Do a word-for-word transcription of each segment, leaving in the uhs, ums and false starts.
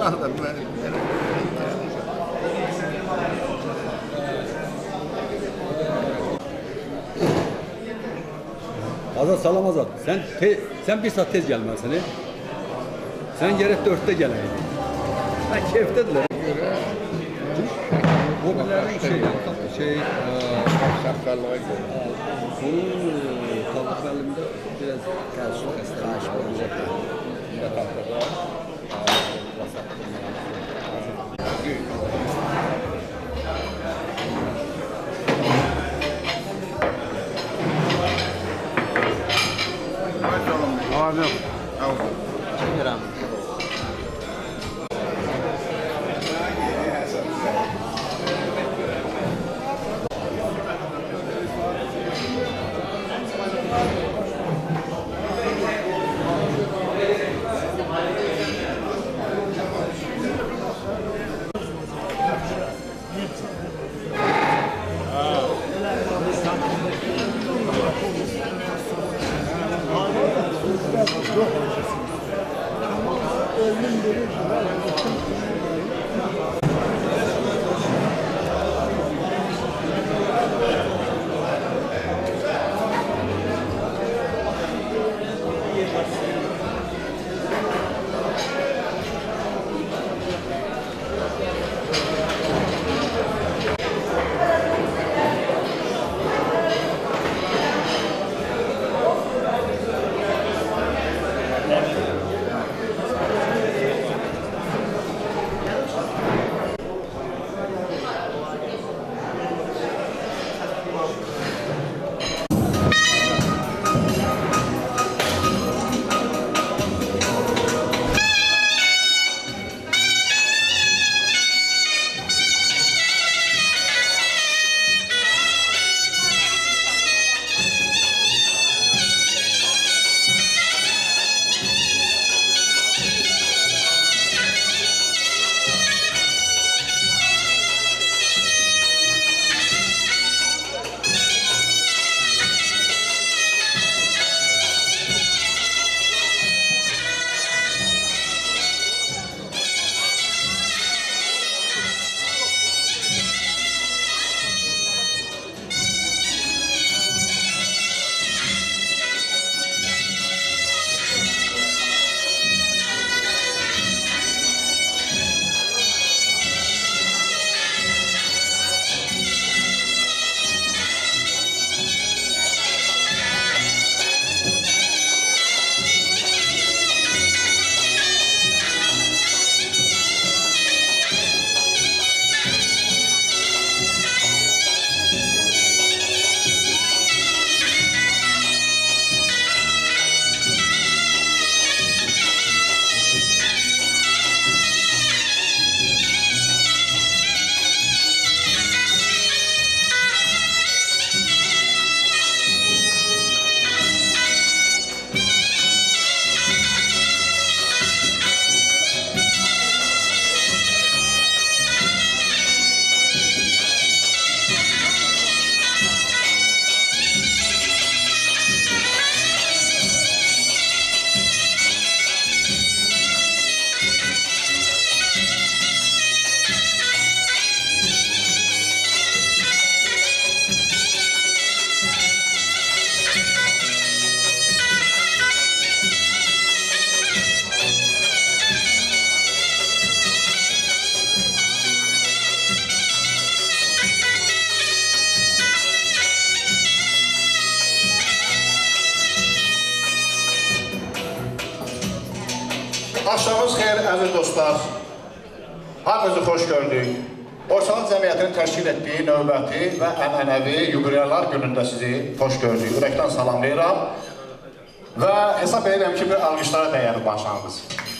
da mən. Azad, salam Azad. Sen te, sen bir saat tez gelmezsin. He? Sen gerek dörtte geleydin. Ben keyiftedirler. Bu bilərin şey, şey, Şapkalığa göre. bunun tabak elimde biraz karşı Taş olacak. Bunda tatlı var. Abi. Abi. Çekiyorum. Axşamınız xeyir, əziz dostlar. Hamınızı xoş gördük. Borçalı Cəmiyyətinin təşkil etdiyi növbəti və ənənəvi yubileylər günündə sizi xoş gördük. Ürəkdən salamlayıram və hesab edirəm ki, bir alqışlara dəyəri başlanğıc.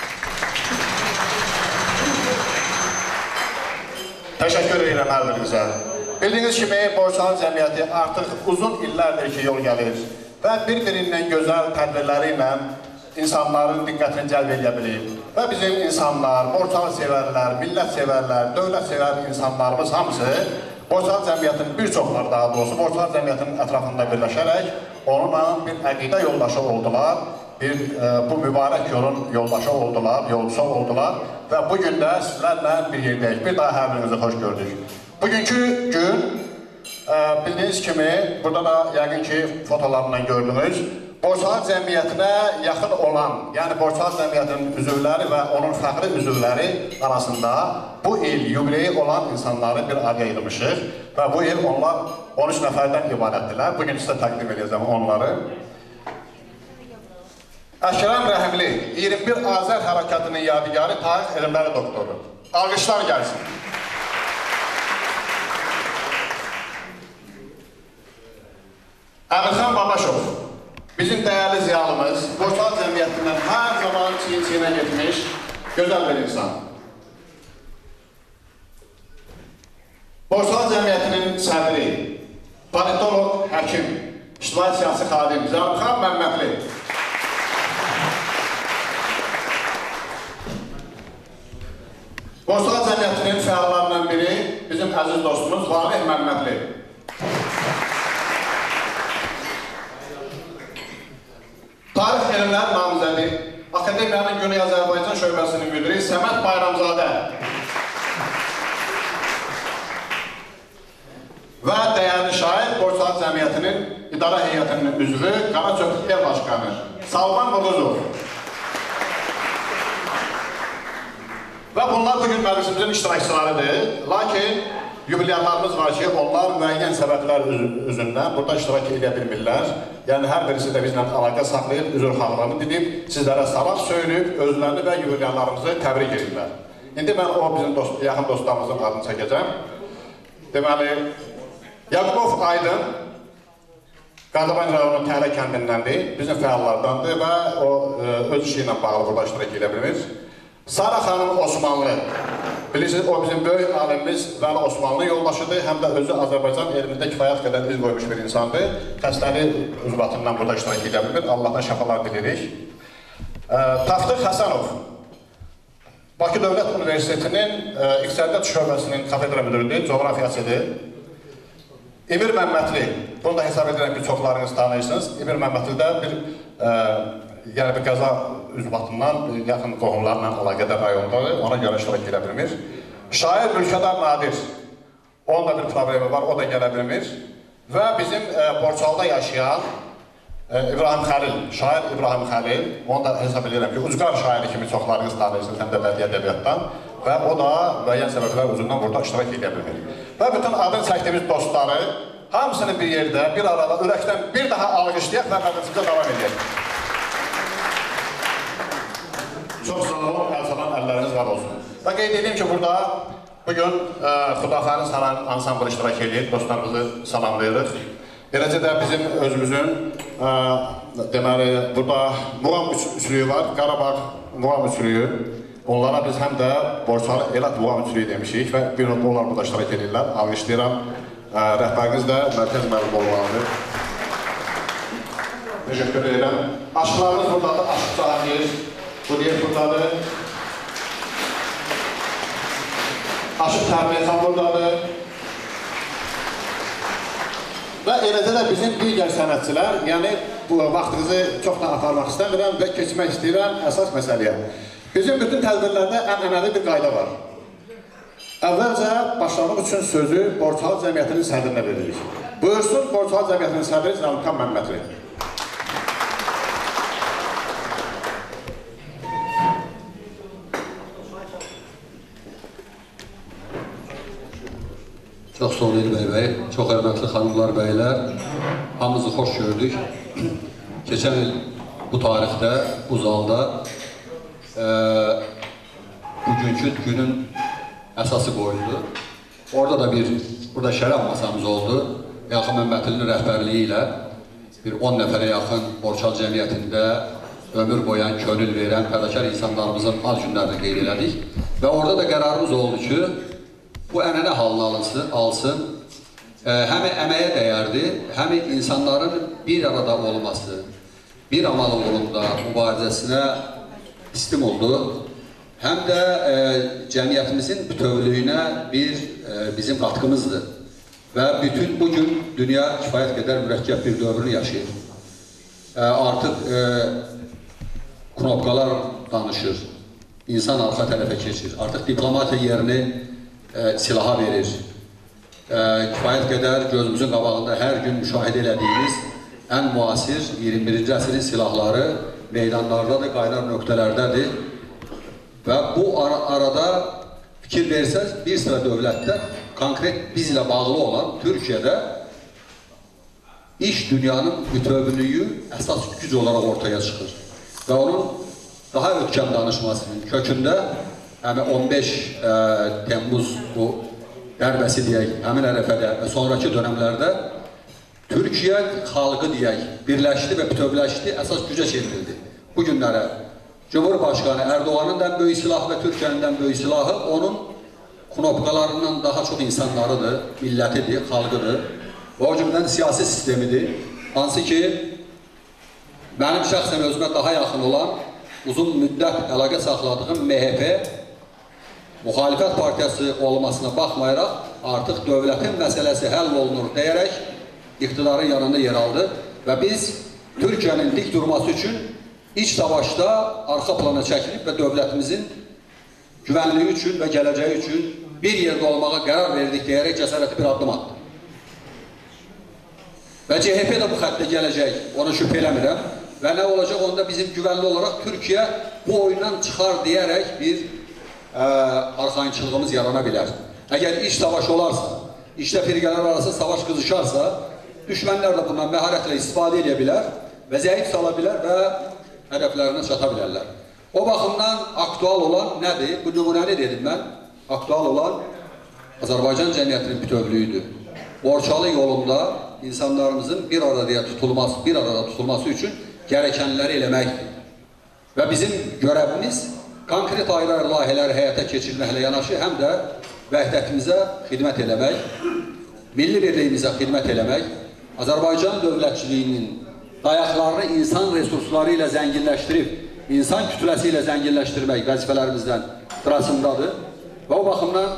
Təşəkkür edirəm hər birinizə. Bildiyiniz kimi, Borçalı Cəmiyyəti artıq uzun illərdir ki, yol gəlir və bir-birindən gözəl tədbirləri ilə insanların diqqətini cəlb edə bilir. Və bizim insanlar, Borçalı sevərlər, millət sevərlər, dövlət sevər insanlarımız hamısı Borçalı Cəmiyyətinin bir çoxları daha doğrusu Borçalı Cəmiyyətinin ətrafında birləşərək onunla bir əqidə yoldaşı oldular, bir e, bu mübarək yolun yoldaşı oldular, yolcusu oldular və bugün də sizlərlə bir yerdəyik. Bir daha hər birinizi xoş gördük. Bugünkü gün, bildiyiniz kimi, burada da yəqin ki, fotolarından gördünüz, Borçalı cəmiyyətinə yaxın olan, yəni Borçalı cəmiyyətinin üzvləri və onun fəxri üzvləri arasında bu il yubileyi olan insanları bir araya yığmışıq və bu il onlar on üç nəfərdən ibarətdirlər. Bugün sizə təqdim edəcəm onları. Əşrəm Rəhimli, iyirmi bir Azər Hərəkatının yadigarı tarix elmləri doktoru. Alqışlar gəlsin. Əmirxan Babaşov, bizim dəyərli ziyalımız, Borçalı cəmiyyətindən hər zaman çiyin-çiyinə getmiş, gözəl bir insan. Borçalı cəmiyyətinin sədri, politolog, həkim, ictimai siyasi xadim, Zəlimxan Məmmədli. Borçalı cəmiyyətinin fəallarından biri, bizim əziz dostumuz Valih Məmmədli. Tarix elmlər namizədi, Akademiyanın Güney Azərbaycan şöbəsinin müdiri Səməd Bayramzadə və dəyərli şair Borçalı cəmiyyətinin idarə heyətinin üzvü Qaracöp el başqanı Salman Muruzov. Və bunlar bugün məclisimizin iştirakçılarıdır. Lakin yubileylərimiz var ki, onlar müəyyən səbəblər üzündən burada iştirak edə bilmirlər. Yəni, hər birisi də bizlə əlaqə saxlayıb, üzr xalqlarını dinib, sizlərə salam söyləyib, özlərini və yubileylərimizi təbrik edirlər. İndi mən o bizim dost, yaxın dostlarımızın adını çəkəcəm. Deməli, Yaqubov Aydın, Qardaban rayonunun Təhlə kəndindəndir, bizim fəallardandır və o öz işi ilə bağlı burada iştirak edə bilmir. Sara xanım Osmanlı, bilirsiniz, o bizim böyük alimimiz Vəli Osmanlı yoldaşıdır, həm də özü Azərbaycan elmində kifayət qədər iz qoymuş bir insandır. Xəstəli üzbatından burada iştirak edə bilmir, Allahdan şəfalar dilirik. Taftıq Həsənov, Bakı Dövlət Universitetinin İqtisadiyyat şöbəsinin kafedra müdürüdür, coğrafiyasıdır. İmir Məmmədli, bunu da hesab edirəm ki, çoxlarınız tanıyırsınız. İmir Məmmədli də bir, yəni bir qəza üzbatından yaxın qohumlarla əlaqədar rayondadır, ona görə iştirak edə bilmir. Şair Mülkədar Nadir, onun da bir problemi var, o da gələ bilmir. Və bizim Borçalıda yaşayan İbrahim Xəlil, şair İbrahim Xəlil, onu da hesab edirəm ki, ucqar şairi kimi çoxlarınız tanıyırsınız, həm də bədii ədəbiyyatdan və o da müəyyən səbəblər üzündən burada iştirak edə bilmir. Və bütün adını çəkdiyimiz dostları, hamısını bir yerdə, bir arada, ürəkdən bir daha alqışlayaq və məclisimizə davam edək. Çox sağ olun, əlçalan əlləriniz var olsun. Və qeyd edeyim ki, burada bugün Xudafərin Sarayının ansamblı iştirak edir, dostlarımızı salamlayırıq. Eləcə də bizim özümüzün, deməli, burada muğam üçlüyü var, Qarabağ muğam üçlüyü. Onlara biz həm də Borçalı Elat muğam üçlüyü demişik və bir notda onlar burada iştirak edirlər. Alqışlayıram, rəhbəriniz də Mərkəz müəllim olmalıdır. Təşəkkür edirəm. Aşıqlarımız buradadır, Aşıq Cahangir. Bu deyək buradadır. Aşıq Tərbiyəxan buradadır. Və eləcə də bizim digər sənətçilər, yəni bu vaxtınızı çox da aparmaq istəmirəm və keçmək istəyirəm əsas məsələyə. Bizim bütün tədbirlərdə ənənəvi bir qayda var. Əvvəlcə başlamaq üçün sözü Borçalı cəmiyyətinin sədrinə veririk. Buyursun Borçalı cəmiyyətinin sədri Zəlimxan Məmmədli. Çox sağ olun İlbəy bəy, çox hörmətli xanımlar, bəylər, hamınızı xoş gördük. Keçən il bu tarixdə, bu zalda e, bugünkü günün əsası qoyuldu. Orada da bir, burada şərəf masamız oldu. Yalxın Məmmədlinin rəhbərliyi ilə bir on nəfərə yaxın Borçalı cəmiyyətində ömür boyan, könül verən, fədakar insanlarımızın ad günlərini qeyd elədik. Və orada da qərarımız oldu ki, bu ənənə halını alınsın, alsın, e, həm əməyə dəyərdir, həm insanların bir arada olması, bir amal uğrunda mübarizəsinə stimuldur, həm də e, cəmiyyətimizin bütövlüyünə bir e, bizim qatqımızdır. Və bütün bugün dünya kifayət qədər mürəkkəb bir dövrünü yaşayır. E, artıq e, knopkalar danışır, insan arxa tərəfə keçir. Artıq diplomatiya yerini e, silaha verir. E, kifayət qədər gözümüzün qabağında hər gün müşahidə elədiyimiz ən müasir iyirmi birinci əsrin silahları meydanlardadır, qaynar nöqtələrdədir. Və bu ara arada fikir versəz, bir sıra dövlətdə konkret bizlə bağlı olan Türkiyədə iş dünyanın bütövlüyü əsas güc olaraq ortaya çıxır. Və onun daha ötkəm danışmasının kökündə həmin on beş e, Temmuz bu dərbəsi deyək, həmin ərəfədə və sonraki dönəmlərdə Türkiyə xalqı deyək, birləşdi və bütövləşdi, əsas gücə çevrildi. Bu günlərə Cumhurbaşqanı Erdoğan'ın da böyük silahı və Türkiyənin də böyük silahı onun knopkalarından daha çox insanlarıdır, millətidir, xalqıdır. O cümlədən siyasi sistemidir. Hansı ki, mənim şəxsən özümə daha yaxın olan, uzun müddət əlaqə saxladığım M H P müxalifət partiyası olmasına baxmayaraq, artıq dövlətin məsələsi həll olunur deyərək iqtidarın yanında yer aldı və biz Türkiyənin dik durması üçün iç savaşda arxa plana çəkilib və dövlətimizin güvənliyi üçün və gələcəyi üçün bir yerdə olmağa qərar verdik deyərək cəsarətli bir addım atdı. Və C H P də bu xəttə gələcək, ona şübhə eləmirəm. Və nə olacaq onda bizim güvənli olaraq Türkiyə bu oyundan çıxar deyərək bir ə, arxayınçılığımız yarana bilər. Əgər iç savaş olarsa, işdə firqələr arası savaş qızışarsa, düşmənlər də bundan məharətlə istifadə edə bilər və zəif sala bilər və hədəflərinə çata bilərlər. O baxımdan aktual olan nədir? Bu nümunəni dedim mən. Aktual olan Azərbaycan cəmiyyətinin bütövlüyüdür. Borçalı yolunda insanlarımızın bir arada tutulması, bir arada tutulması üçün gərəkənləri eləməkdir. Və bizim görevimiz konkret ayrı-ayrı layihələri həyata keçirməklə yanaşı, həm də vəhdətimizə xidmət eləmək, milli birliyimizə xidmət eləmək, Azərbaycan dövlətçiliyinin dayaqlarını insan resursları ilə zənginləşdirib, insan kütləsi ilə zənginləşdirmək vəzifələrimizdən sırasındadır. Və o baxımdan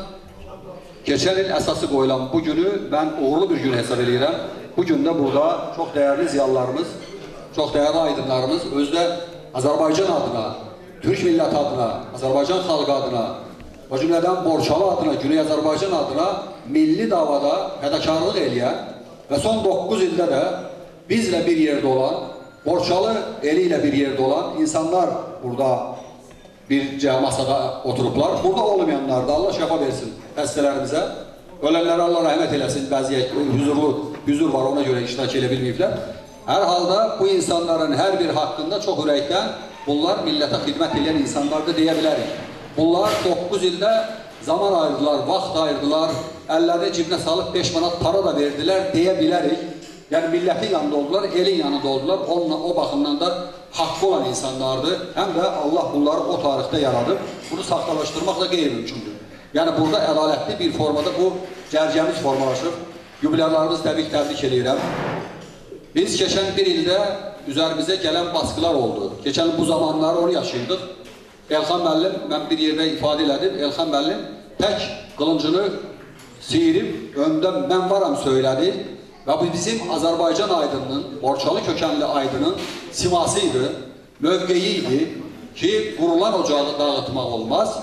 keçən il əsası qoyulan bu günü mən uğurlu bir gün hesab edirəm. Bu gündə burada çox dəyərli ziyalılarımız, çox dəyərli aydınlarımız özdə Azərbaycan adına, Türk milləti adına, Azərbaycan xalqı adına, o cümlədən Borçalı adına, Güney Azərbaycan adına milli davada fədakarlıq eləyən və son doqquz ildə də bizlə bir yerdə olan, Borçalı eli ilə bir yerdə olan insanlar burada bir masada oturublar. Burada olmayanlar da Allah şəfa versin xəstələrimizə. Ölənlərə Allah rəhmət eləsin, bəzi huzurlu, huzur var, ona görə iştirak edə bilməyiblər. Hər halda bu insanların hər bir haqqında çox ürəkdən bunlar millətə xidmət edən insanlardır deyə bilərik. Bunlar doqquz ildə zaman ayırdılar, vaxt ayırdılar, əllərini cibinə salıb beş manat para da verdilər deyə bilərik. Yəni millətin yanında oldular, elin yanında oldular, onunla, o baxımdan da haqqı olan insanlardır. Həm də Allah bunları o tarixdə yaradıb, bunu saxtalaşdırmaq da qeyri-mümkündür. Yəni burada ədalətli bir formada bu cərgəmiz formalaşıb, yubilərlərimiz təbrik təbrik edirəm. Biz keçən bir ildə üzərimizə gələn baskılar oldu. Keçən bu zamanları onu yaşayırdıq. Elxan müəllim, mən bir yerdə ifadə elədim, Elxan müəllim tək qılıncını siyirib, öndən mən varam söylədi. Və bu bizim Azərbaycan aydınının, Borçalı kökənli aydının simasıydı, mövqeyiydi ki, qurulan ocağı dağıtmaq olmaz,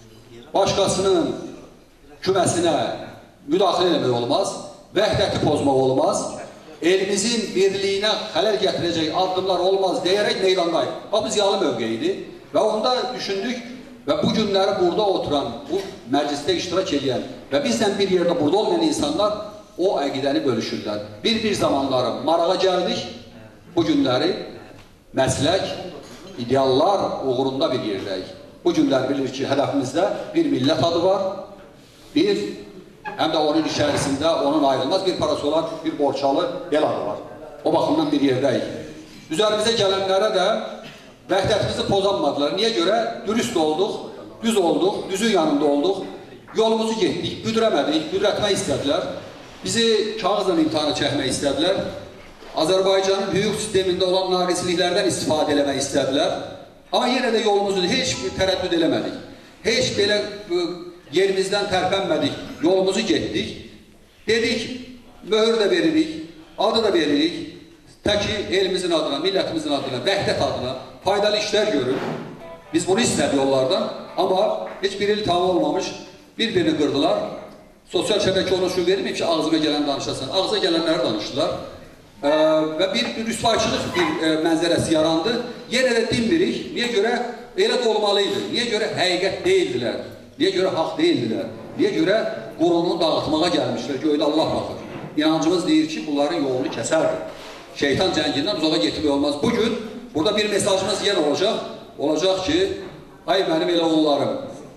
başqasının küməsinə müdaxilə etmək olmaz, vəhdəti pozmaq olmaz, elimizin birliyinə xələl gətirəcək addımlar olmaz deyərək meydandayıq. Bu ziyalı mövqeyidir və onda düşündük və bu günləri burada oturan, bu məclisdə iştirak edən və bizdən bir yerdə burada olmayan insanlar o əqidəni bölüşürlər. Bir-bir zamanları marağa gəldik, bu günləri məslək, ideallar uğrunda bir yerdəyik. Bu günlər bilir ki, hədəfimizdə bir millət adı var, bir, həm də onun içərisində onun ayrılmaz bir parası olan bir Borçalı el adı var. O baxımdan bir yerdəyik. Üzərimizə gələnlərə də vəhdətimizi pozanmadılar. Niyə görə? Dürüst olduq, düz olduq, düzün yanında olduq, yolumuzu getdik, büdürəmədik, büdürətmək istədilər. Bizi kağızla imtihana çəkmək istədilər. Azərbaycanın hüquq sistemində olan naqisliklərdən istifadə eləmək istədilər. Amma yenə də yolumuzu heç bir tərəddüd eləmədik. Heç belə yerimizdən tərpənmədik, yolumuzu getdik. Dedik, möhür də veririk, adı da veririk. Təki elimizin adına, millətimizin adına, vəhdət adına faydalı işlər görür. Biz bunu istədik onlardan, amma heç bir il tam olmamış, bir-birini qırdılar. Sosial şəbəkə ona şu verməyib ki, ağzına gələn danışasın. Ağzına gələnləri danışdılar. Ee, və bir, bir rüsvayçılıq bir e, mənzərəsi yarandı. Yenə də dinmirik. Niyə görə? Elə də olmalıydı. Niyə görə? Həqiqət deyildilər. Niyə görə? Haqq deyildilər. Niyə görə? Qurunu dağıtmağa gəlmişlər. Göydə Allah baxır. İnancımız deyir ki, bunların yolunu kəsərdir. Şeytan cəngindən uzağa getmək olmaz. Bugün burada bir mesajımız yenə olacaq. Olacaq ki, ay mənim elə onlarım.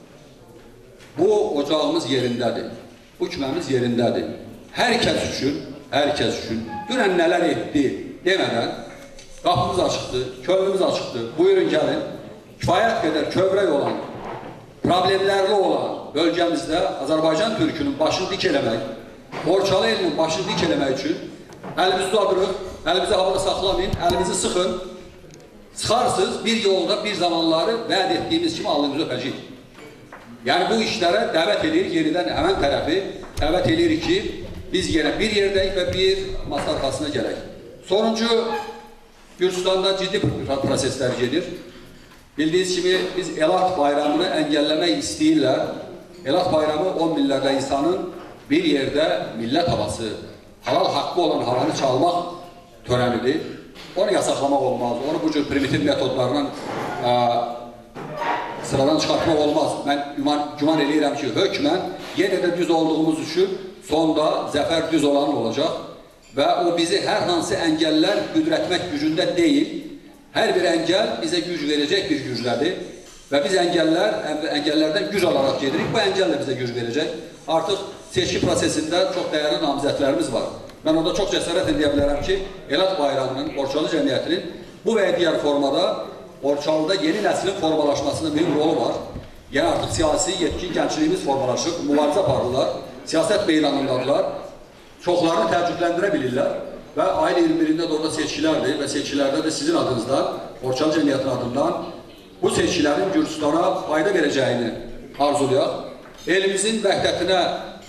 Bu ocağımız yerindədir. Bu küməmiz yerindədir. Hər kəs üçün, hər kəs üçün dünən nələr etdi demədən qapımız açıqdır, könlümüz açıqdır. Buyurun gəlin. Kifayət qədər kövrək olan, problemlərli olan bölgəmizdə Azərbaycan türkünün başını dik eləmək, Borçalı elinin başını dik eləmək üçün əlimizi uzadırıq, əlimizi havada saxlamayın, əlimizi sıxın. Sıxarsınız, bir yolda, bir zamanları vəd etdiyimiz kimi alnımızı öpəcəyik. Yəni bu işlərə dəvət edirik, yenidən həmən tərəfi dəvət edirik ki, biz yenə bir yerdəyik və bir masa arxasına gələk. Sonuncu, Gürcüstanda ciddi proseslər gedir. Bildiyiniz kimi biz Elat bayramını əngəlləmək istəyirlər. Elat bayramı on minlərlə insanın bir yerdə millət havası, halal haqqı olan havanı çalmaq törənidir. Onu yasaqlamaq olmaz, onu bu cür primitiv metodlarla ə, sıradan çıxartmaq olmaz. Mən güman eləyirəm ki, hökmən yenə də düz olduğumuz üçün sonda zəfər düz olan olacaq və o bizi hər hansı əngəllər güdrətmək gücündə deyil, hər bir əngəl bizə güc verəcək bir güclədir və biz əngəllər, əngəllərdən güc alaraq gedirik, bu əngəl də bizə güc verəcək. Artıq seçki prosesində çox dəyərli namizədlərimiz var. Mən orada çox cəsarət edə bilərəm ki, Elat bayramının, Borçalı cəmiyyətinin bu və digər formada Borçalıda yeni nəslin formalaşmasında mühüm rolu var. Yəni artıq siyasi yetkin gəncliyimiz formalaşıb, mübarizə aparırlar, siyasət meydanındadılar, çoxlarını təəccübləndirə bilirlər və ayın iyirmi birində də orada seçkilərdir və seçkilərdə də sizin adınızdan, Borçalı cəmiyyətinin adından bu seçkilərin Gürcüstana fayda verəcəyini arzulayaq. Elimizin vəhdətinə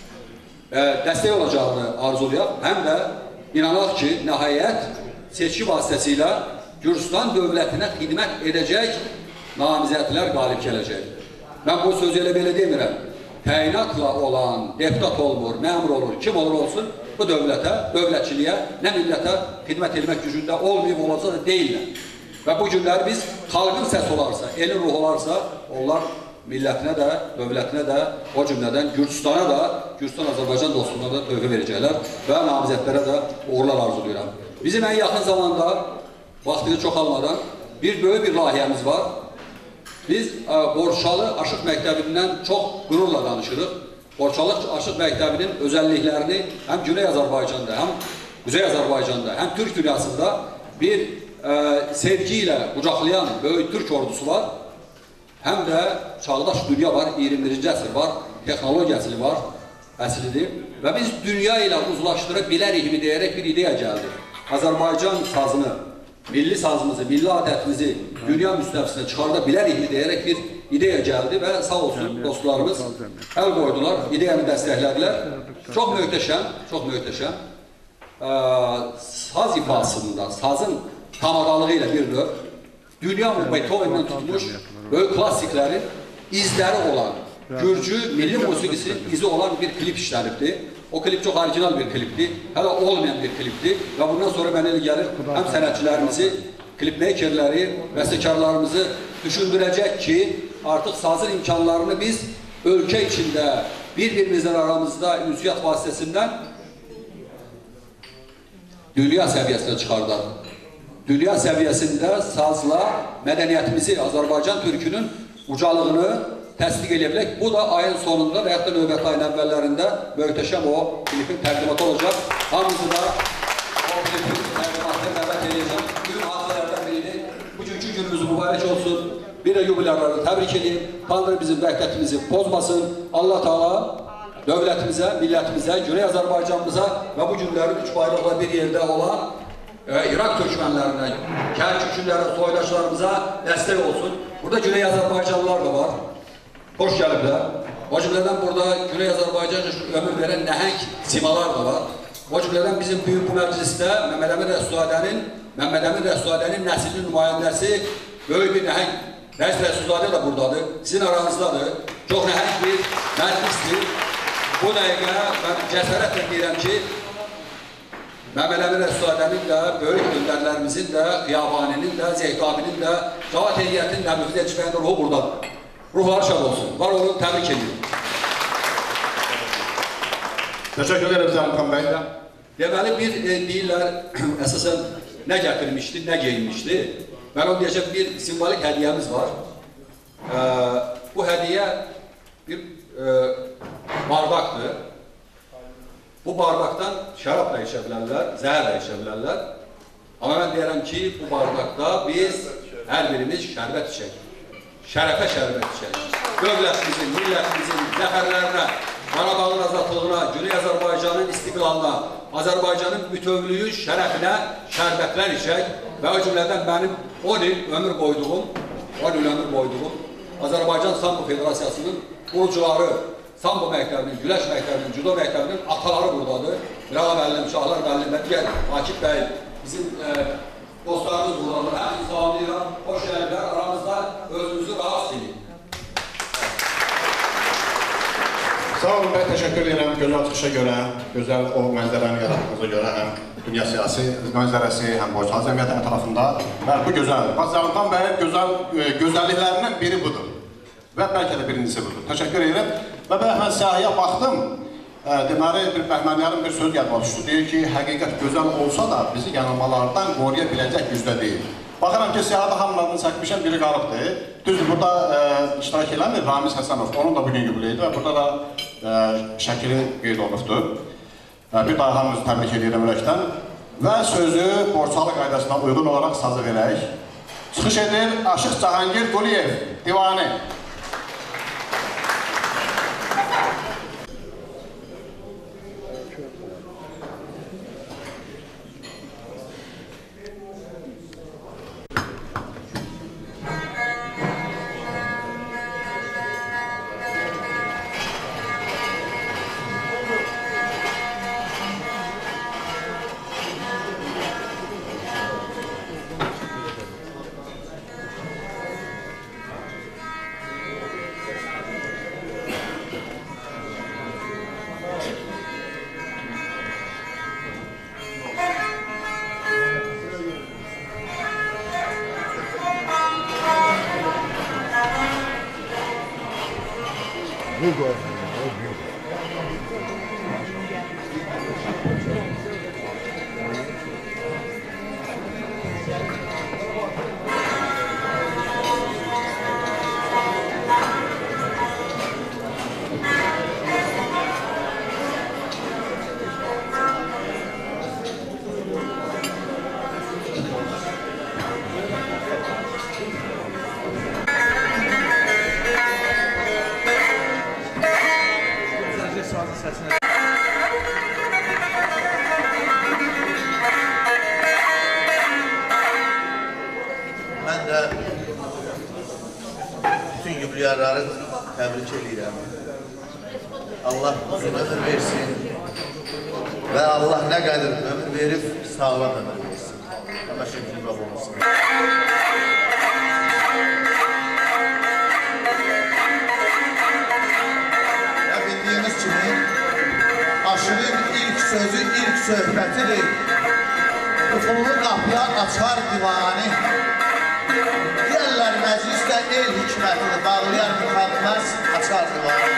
e, dəstək olacağını arzulayaq, həm də inanaq ki, nəhayət seçki vasitəsilə Gürcüstan dövlətinə xidmət edəcək namizədlər qalib gələcək. Mən bu sözü elə belə demirəm. Təyinatla olan, deputat olmur, məmur olur, kim olur olsun, bu dövlətə, dövlətçiliyə, nə millətə xidmət etmək gücündə olmayıb olacaq da deyirlər. Və bu günlər biz xalqın səsi olarsa, elin ruhu olarsa, onlar millətinə də, dövlətinə də, o cümlədən Gürcüstana da, Gürcüstan Azərbaycan dostluğuna da tövbə verəcəklər və namizədlərə də uğurlar arzulayıram. Bizim ən yaxın zamanda, vaxtını çox almadan, bir böyük bir layihəmiz var. Biz ə, Borçalı Aşıq Məktəbindən çox qürurla danışırıq. Borçalı Aşıq Məktəbinin özəlliklərini həm Güney Azərbaycanda, həm Quzey Azərbaycanda, həm Türk dünyasında bir ə, sevgi ilə qucaqlayan böyük Türk ordusu var. Həm də çağdaş dünya var, iyirmi birinci əsr var, texnologiyası var, əslidir. Və biz dünya ilə uzlaşdıra bilərikmi deyərək bir ideya gəldi. Azərbaycan sazını, milli sazımızı, milli adətimizi dünya müstəvisinə çıxarda bilərikmi deyərək bir ideya gəldi və sağ olsun dostlarımız əl qoydular, ideyanı dəstəklədilər. Çox möhtəşəm, çox möhtəşəm. Ə, saz ifasında, sazın tamadalığı ilə bir növ dünya Beethoven'dən tutmuş böyük klassiklərin izləri olan, Gürcü milli musiqisinin izi olan bir klip işlənibdir. O klip çox orijinal bir klipdir, hələ olmayan bir klipdir və bundan sonra mənə elə gəlir, həm sənətçilərimizi, klipmeykerləri, bəstəkarlarımızı düşündürəcək ki, artıq sazın imkanlarını biz ölkə içində, bir-birimizdən aramızda ünsiyyət vasitəsindən dünya səviyyəsinə çıxardaq. Dünya səviyyəsində sazla mədəniyyətimizi, Azərbaycan türkünün ucalığını təsdiq edə bilək. Bu da ayın sonunda və yaxud da növbəti ayın əvvəllərində möhtəşəm o klipin təqdimatı olacaq. Hamımızı da o klipin təqdimatını dəvət edəcəm. Bugün hadisələrdən biridir. Bugünkü günümüz mübarək olsun. Bir də yubilərləri təbrik edeyim. Tanrı bizim vəhdətimizi pozmasın. Allah Taala dövlətimizə, millətimizə, Güney Azərbaycanımıza və bu günlərin üç bayraqla bir yerdə olan e, İraq türkmənlərinə, kənd kükünlərə, soydaşlarımıza dəstək olsun. Burada Güney Azərbaycanlılar da var. Hoş gəliblər. O cümlədən burada Güney Azərbaycan üçün ömür verən nəhəng simalar da var. O cümlədən bizim büyük bu məclisdə Məmməd Əmin Rəssuadənin, Məmməd Əmin Rəssuadənin nəslinin nümayəndəsi böyük bir nəhəng Rəis Rəsulzadə də buradadır, sizin aranızdadır. Çox nəhəng bir məclisdir. Bu dəqiqə mən cəsarətlə deyirəm ki, Məhəmməd Əmin Rəsulzadənin də, böyük öndərlərimizin də, Xiyabaninin də, Zeytabinin də, Cavad Heyətinin də, Müfid Elçifənin ruhu buradadır. Ruhları şad olsun. Var olun, təbrik edirəm. Təşəkkür ederim Zəlimxan bəy. Deməli, bir e, deyirlər, əsasən nə gətirmişdi, nə geyinmişdi. Mən onu deyəcəm, bir simvolik hədiyəmiz var. E, bu hədiyə bir e, bardaqdır. Bu bardaqdan şərab da içə bilərlər, zəhər də içə bilərlər. Amma mən deyərəm ki, bu bardaqda biz hər birimiz şərbət içək. Şərəfə şərbət içək. Dövlətimizin, millətimizin zəfərlərinə, Qarabağın azadlığına, Güney Azərbaycanın istiqlalına, Azərbaycanın bütövlüyü şərəfinə şərbətlər içək və o cümlədən mənim on il ömür qoyduğum, on il ömür qoyduğum Azərbaycan Sambo Federasiyasının qurucuları, Sambo məktəbinin, Güləş məktəbinin, Judo məktəbinin ataları buradadır. Mirağa müəllim, Şahlar müəllim, digər Akif bəy, bizim e, dostlarımız buradadır. Həm İslamiyyə, hoş gəldilər, aramızda özünüzü rahat silin. Sağ olun bəy, təşəkkür edirəm gözəl çıxışa görə, gözəl o mənzərəni yaratdığınıza görə həm dünya siyasi mənzərəsi, həm Borçalı cəmiyyəti tərəfində. Bəli, bu gözəldir. Bax, Zəlimxan bəyin gözəl, gözəlliklərindən biri budur və bəlkə də birincisi budur. Təşəkkür edirəm. Və bəy, mən siyahıya baxdım, e, deməli, bir bəhmənlərin bir söz yadıma düşdü. Deyir ki, həqiqət gözəl olsa da bizi yanılmalardan qoruya biləcək gücdə deyil. Baxıram ki, siyahıda hamılarını çəkmişəm, biri qalıbdır. Düzdür, burada e, iştirak eləmir Ramiz Həsənov, onun da bugün yubileydi və burada da e, şəkili qeyd olunubdur. E, bir daha hamımızı təbrik edirəm ürəkdən. Və sözü Borçalı qaydasına uyğun olaraq sazı verək. Çıxış edir Aşıq Cahangir Quliyev, divani. Mən də bütün yubilyarları təbrik edirəm. Allah uzun ömür versin və Allah nə qədər ömür verib sağlam ömür versin. Allah şükür olmasın. Və bildiyimiz kimi aşığın ilk sözü, ilk söhbətidir. Ufullu qapıya açar divani. Deyərlər məclisdə el hikmətini bağlayan müxalifət açar divani.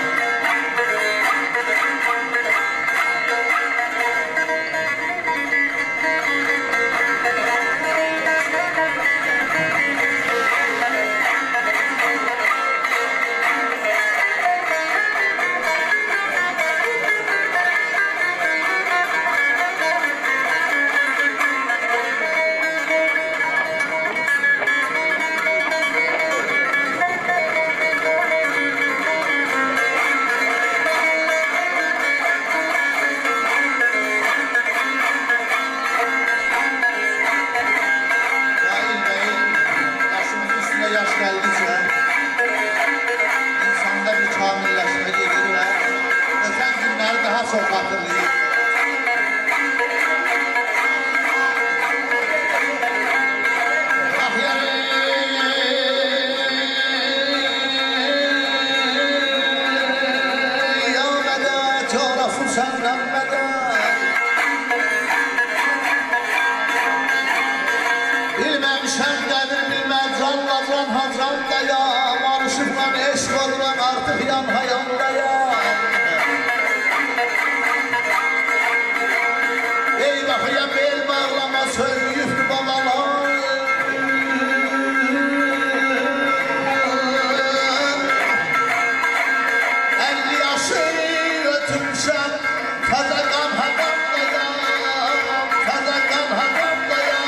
bilməmişəm qədir bilməm canla can hacandayam Alışıblan eşq oluram artıq yan hayandayam Ey baxıya bel bağlama söylüyübdü babalar elli yaşı ötürmüşəm təzə qan haqamdayam təzə qan haqamdayam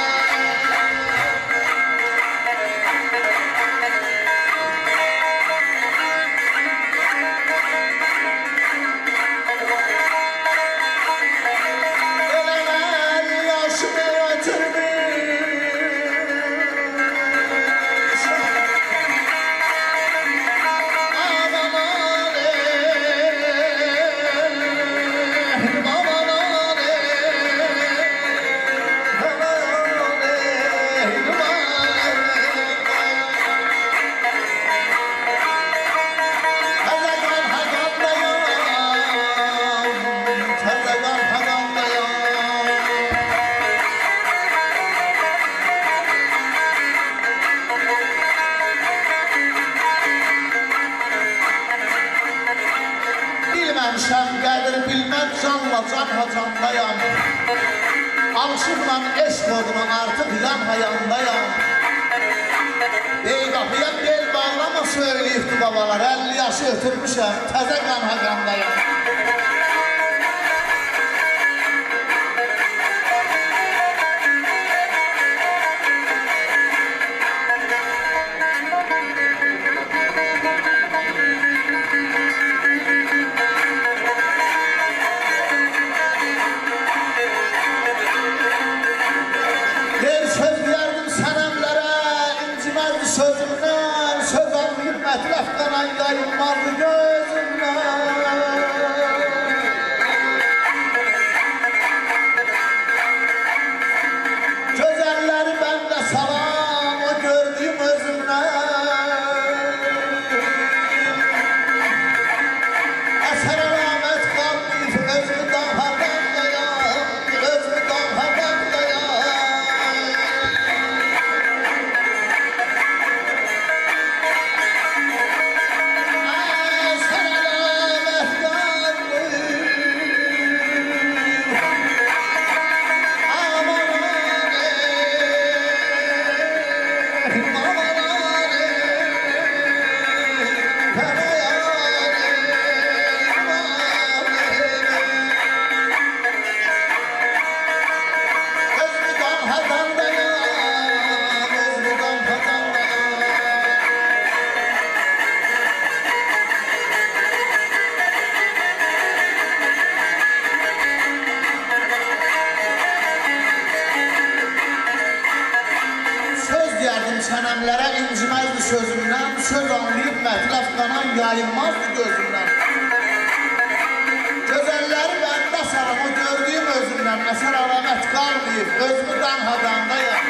Bilməmişəm qədir bilməm canla can hacandayam Alışıblan eşq oduna artıq yan hayandayam Ey qapıya bel bağlama söyləyibdi babalar elli yaşı ötürmüşəm təzə qan haqamdayam Sözümdən, söz anlayıb mətləfdən yayılmazdı gözümdən Gözəlləri bəndə salam, o gördüyüm özümdən Əsər əlamət qalmayıb, özümü damhaqandayam, özümü damhaqandayam Sənəmlərə inciməzdi sözümdən, söz anlayıb mətləf qanan yayılmazdı gözümdən. Gözəlləri bəndə salam, o gördüyüm özümdən, əsər əlamət qalmayıb, özümü dan haqandayam.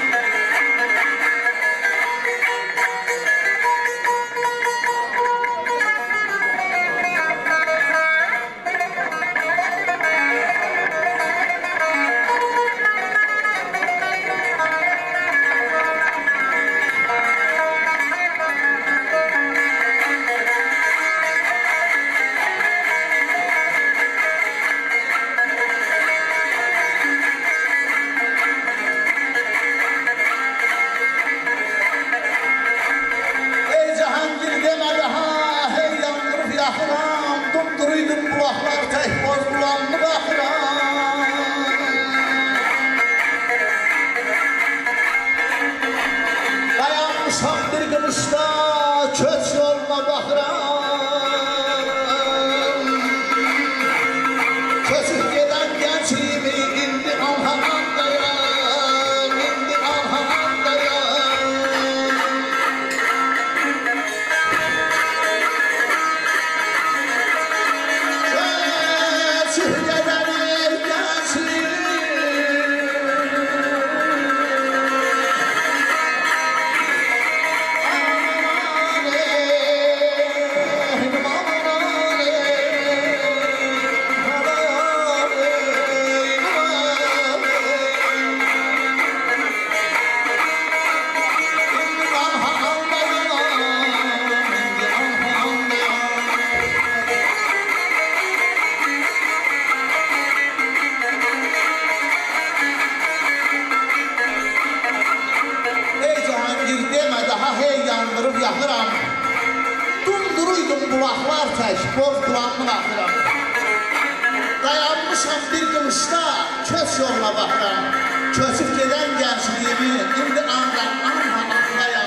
qulaqlar tək, boz qulağımı baxıram. Dayanmışam bir qılışda, köç yoluna baxıram. Köçüb gedən gəncliyimi, indi ancaq anla anlayam.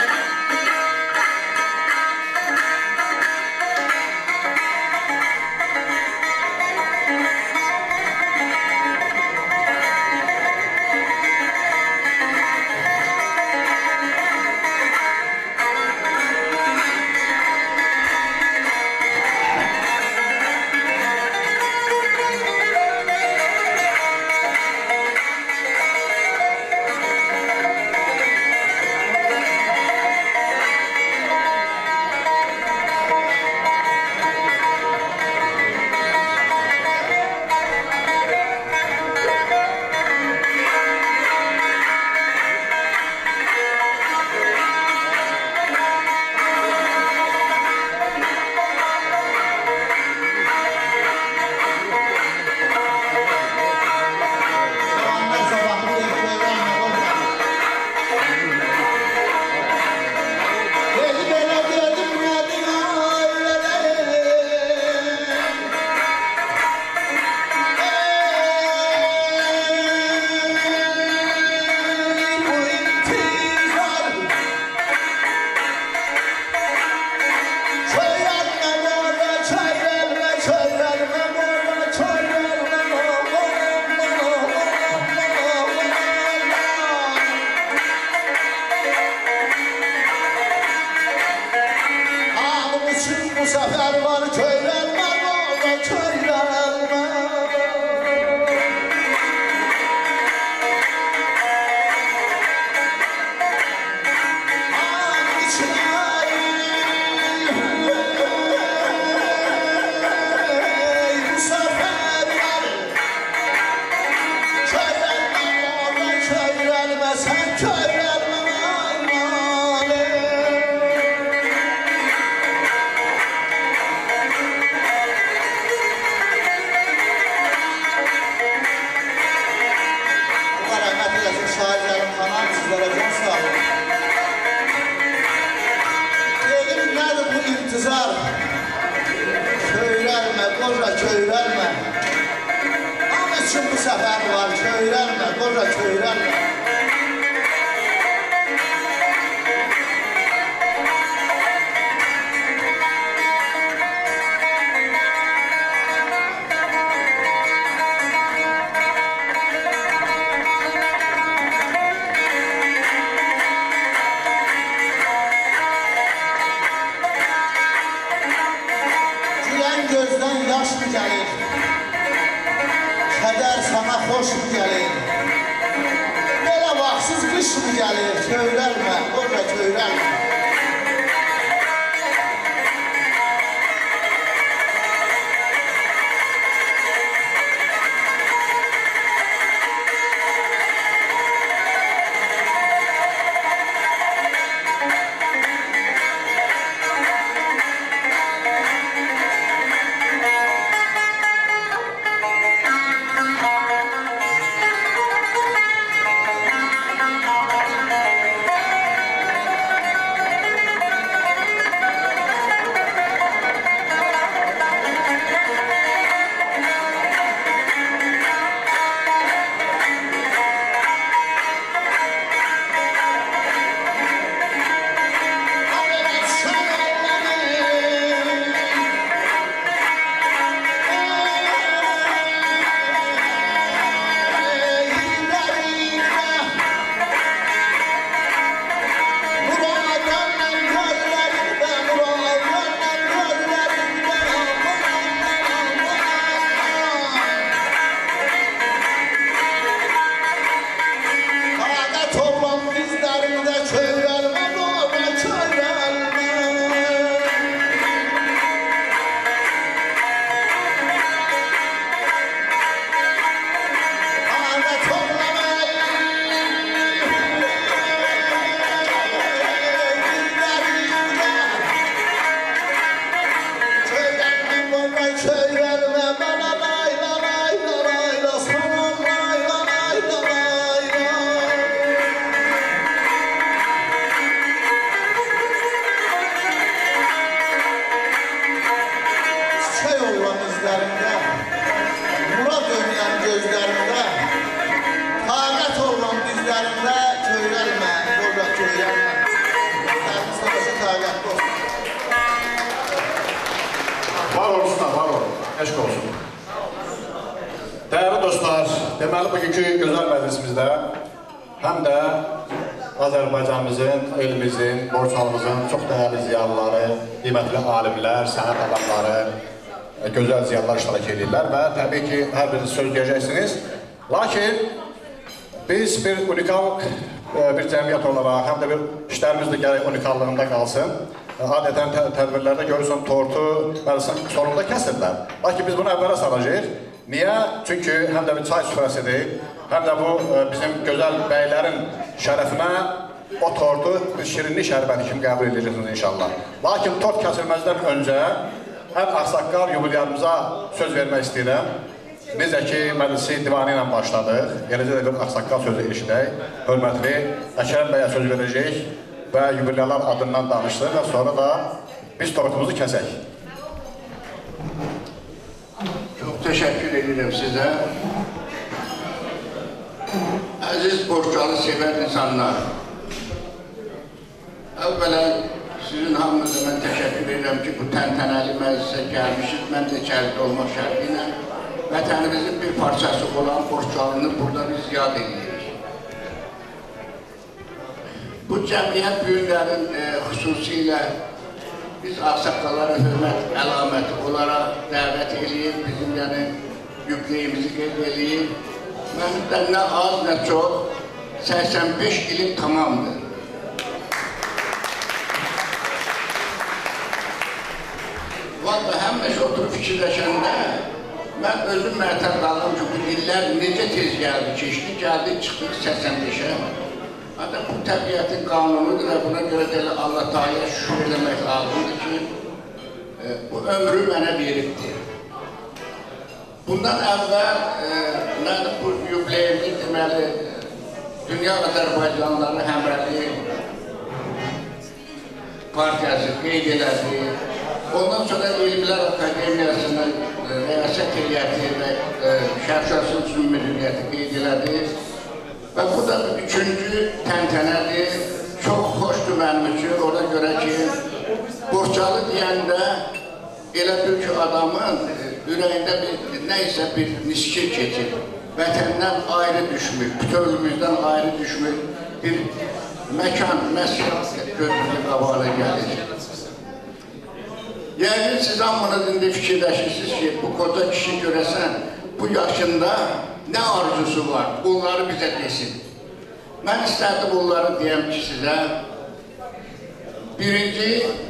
deməli, bugünkü gözəl məclisimizdə həm də Azərbaycanımızın, elimizin, borçalımızın çox dəyərli ziyalıları, qiymətli alimlər, sənət adamları, gözəl ziyalılar iştirak edirlər və təbii ki, hər biriniz söz deyəcəksiniz. Lakin biz bir unikal bir cəmiyyət olaraq, həm də bir işlərimiz də gərək unikallığında qalsın. Adətən tədbirlərdə görürsən, tortu sonunda kəsirlər. Lakin biz bunu əvvələ saracağıq. Niyə? Çünki həm də bir çay süfrəsidir, həm də bu bizim gözəl bəylərin şərəfinə o tortu bir şirinli şərbəti kimi qəbul edəcəksiniz inşallah. Lakin tort kəsilməzdən öncə ən ağsaqqal yubilyarımıza söz vermək istəyirəm. Necə ki, məclisi divanı ilə başladıq, eləcə də bir ağsaqqal sözü eşidək. Hörmətli Əkrəm bəyə söz verəcək və yubilyarlar adından danışsın və sonra da biz tortumuzu kəsək. Çox təşəkkür edirəm sizə. Əziz Borçalı sevən insanlar, əvvələn sizin hamınıza mən təşəkkür edirəm ki, bu təntənəli məclisə gəlmişik. Mən də içəridə olmaq şərti ilə vətənimizin bir parçası olan Borçalını burada biz yad edirik. Bu cəmiyyət günlərin e, xüsusilə biz ağsaqqallara hörmət əlaməti olaraq dəvət edib, bizim yəni yükləyimizi qeyd edib. Məndən nə az, nə çox səksən beş ilim tamamdır. Valla həmişə oturub fikirləşəndə mən özüm mərtəb qaldım ki, bu illər necə tez gəldi, keçdi, gəldi, çıxdıq səksən beşə. Hatta bu təbiətin qanunudur və buna görə də Allah Teala'ya şükür eləmək lazımdır ki, e, bu ömrü mənə veribdir. Bundan əvvəl e, mən bu yubileyimi deməli Dünya Azərbaycanlıları Həmrəylik Partiyası qeyd elədi. Ondan sonra Elmlər Akademiyasının rəyasət heyəti və Şərşəsin Sünn Müdiriyyəti qeyd elədi. Və bu da üçüncü təntənədir. Çox xoşdur mənim üçün. Ona görə ki, Borçalı deyəndə elə bir ki, adamın ürəyində bir, nəysə bir niskir keçir. Vətəndən ayrı düşmür, bütövlüyümüzdən ayrı düşmür. Bir məkan, məsəl gözünün qabağına gəlir. Yəni, siz hamınız indi fikirləşirsiniz ki, bu qoca kişi görəsən, bu yaşında nə arzusu var, bunları bizə desin. Mən istərdim bunları deyəm ki, sizə, birinci,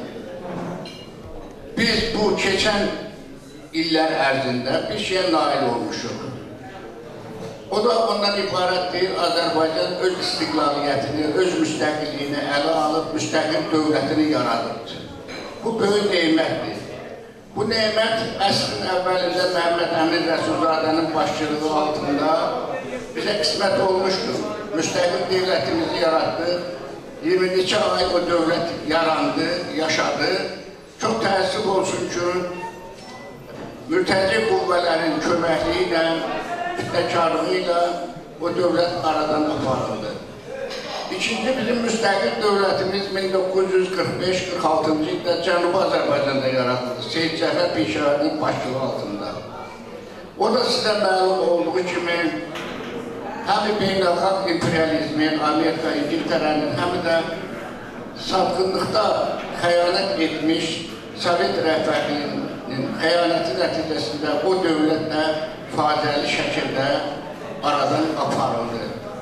biz bu keçən illər ərzində bir şeyə nail olmuşuq. O da ondan ibarətdir, Azərbaycan öz istiqlaliyyətini, öz müstəqilliyini ələ alıb, müstəqil dövlətini yaradıbdır. Bu böyük neymətdir. Bu neymət əslin əvvəlində Məhəmməd Əmin Rəsulzadənin başçılığı altında bizə qismət olmuşdur. Müstəqil dövlətimizi yaratdıq. iyirmi iki ay o dövlət yarandı, yaşadı. Çox təəssüf olsun ki, mürtəci qüvvələrin köməkliyi ilə, fitnəkarlığı ilə o dövlət aradan aparıldı. İkinci, bizim müstəqil dövlətimiz min doqquz yüz qırx beş qırx altıncı ildə Cənubi Azərbaycanda yaradıldı, Seyid Cəfər Peşəvərinin başçılığı altında. O da sizə məlum olduğu kimi, həm beynəlxalq imperializmin, Amerika, İngiltərənin, həm də satqınlıqda xəyanət etmiş Sovet rəhbərliyinin xəyanəti nəticəsində o dövlətlə faciəli şəkildə aradan aparıldı.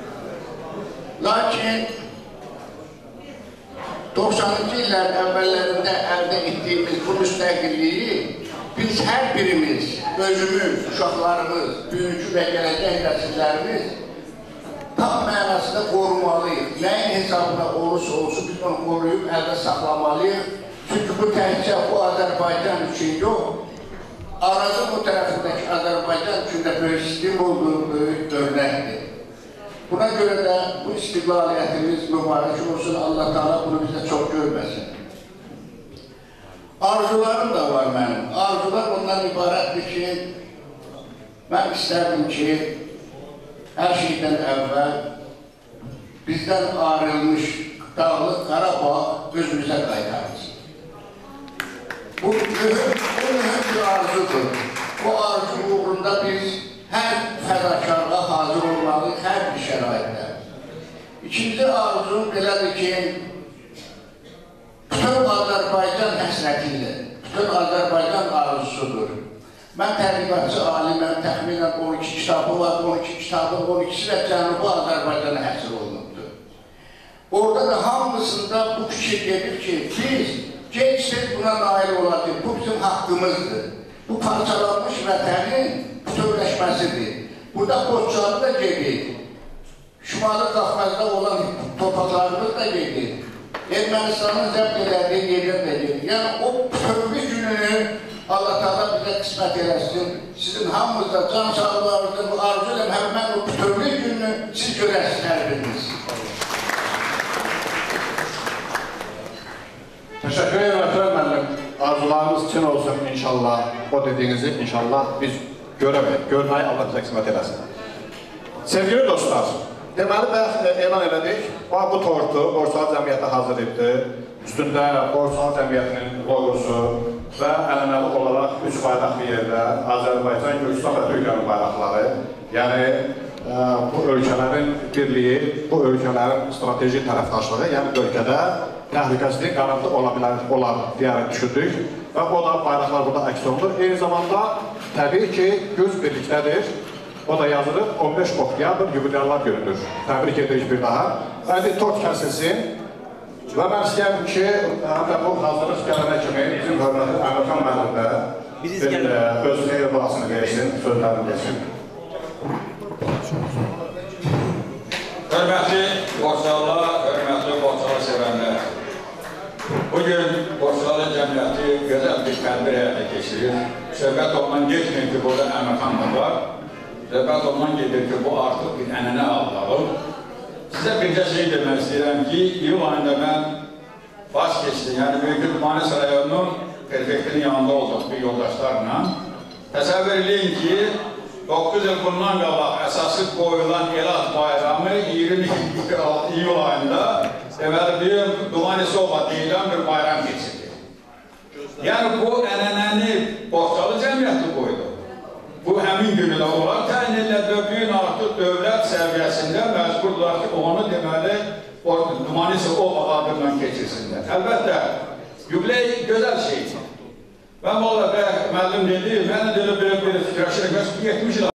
Lakin doxsanıncı illər əvvəllərində əldə etdiyimiz bu müstəqilliyi biz hər birimiz, özümüz, uşaqlarımız, büyücü və gələcək nəsillərimiz tam mənasında qorumalıyıq. Nəyin hesabına olursa olsun biz onu qoruyub əldə saxlamalıyıq. Çünki bu təhcə bu Azərbaycan üçün yox, arazın o tərəfindəki Azərbaycan üçün də böyük stimuldur, böyük dövlətdir. Buna görə də bu istiqlaliyyətimiz mübarək olsun, Allah Teala bunu bizə çox görməsin. Arzularım da var mənim. Arzular ondan ibarətdir ki, mən istərdim ki, hər şeydən əvvəl bizdən ayrılmış Dağlıq Qarabağ özümüzə qaytarılsın. Bu mühüm bir arzudur. Bu arzu uğrunda biz hər fədakarlığa hazır İkinci arzum belədir ki, bütün Azərbaycan həsrətidir, bütün Azərbaycan arzusudur. Mən tədqiqatçı aliməm, təxminən on iki kitabı var, on iki kitabın on ikisi də Cənubi Azərbaycana həsr olunubdur. Orada da hamısında bu fikir gedir ki, biz gençlik buna nail olacaq, bu bizim haqqımızdır. Bu parçalanmış vətənin bütövləşməsidir. Burada Borçalı da gedir, Şimali Qafqazda olan torpaqlarımız da gedir, Ermənistanın zəbt elədiyi yerlər də gedir. Yəni o bütövlü gününü Allah Teala bizə qismət eləsin. Sizin hamınızda can sağlığınızda bu arzu ilə həmən o bütövlü gününü siz görəsiniz hər biriniz. Teşekkür ederim Ekrem müəllim. Arzularınız için olsun inşallah. O dediğinizi inşallah biz göremeyiz. Görmeyi Allah bize kısmet eləsin. Sevgili dostlar, deməli bəx elan elədik. Bu tortu Borçalı Cəmiyyəti hazır etdi. Üstündə Borçalı Cəmiyyətinin logosu və ənənəli olaraq üç bayraq bir yerdə Azərbaycan, Gürcistan və Türkiyənin bayraqları. Yəni bu ölkələrin birliyi, bu ölkələrin strateji tərəfdaşlığı, yəni ölkədə təhlükəsizlik qarantı ola bilər, olar deyərək düşündük və o da bayraqlar burada əks olunur. Eyni zamanda təbii ki, güc birlikdədir. O da yazılır, on beş oktyabr yubilyarlar günüdür. Təbrik edirik bir daha. Bəli, tort kəsilsin və mən istəyəm ki, həm də bu hazırlıq gələnə kimi bizim hörmətli Əmirxan müəllim də öz xeyir duasını versin, sözlərini versin. Hörmətli Borçalılar, hörmətli Borçalı sevənlər. Bugün Borçalı Cəmiyyəti gözəl bir tədbir həyata keçirir. Söhbət ondan getmir ki, burada Əmirxan da var. Söhbət ondan gedir ki, bu artıq bir ənənə alıb. Sizə bircə şey demək istəyirəm ki, iyul ayında mən baş keçdim, yəni Böyük Manis rayonunun prefektinin yanında olduq bir yoldaşlarla. Təsəvvür edin ki, doqquz il bundan qabaq əsası qoyulan Elad bayramı iyirmi iyul ayında deməli bir Dumanisova deyilən bir bayram keçirdi. Yəni bu ənənəni Borçalı Cəmiyyəti qoydu. Bu həmin günü də olaraq təyin edilir, büyün artıq dövlət səviyyəsində məcburlar ki, onu deməli Dumanisova adından keçirsinlər. Əlbəttə, yubiley gözəl şeydir. Mən valla müəllim dedi, mən də belə bir fikirləşirəm, yetmiş il